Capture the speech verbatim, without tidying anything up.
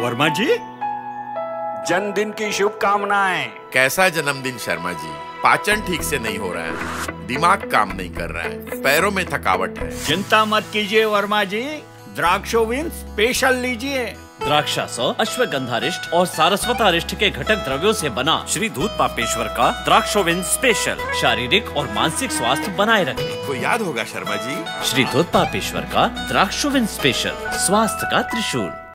वर्मा जी, जन्मदिन की शुभकामनाएं। कैसा जन्मदिन शर्मा जी? पाचन ठीक से नहीं हो रहा है, दिमाग काम नहीं कर रहा है, पैरों में थकावट है। चिंता मत कीजिए वर्मा जी, द्राक्षोविन स्पेशल लीजिए। द्राक्षासव, अश्वगंधारिष्ट और सारस्वतारिष्ट के घटक द्रव्यों से बना श्री दूध पापेश्वर का द्राक्षोविन स्पेशल शारीरिक और मानसिक स्वास्थ्य बनाए रखने को याद होगा शर्मा जी। श्री दूध पापेश्वर का द्राक्षोविन स्पेशल, स्वास्थ्य का त्रिशूल।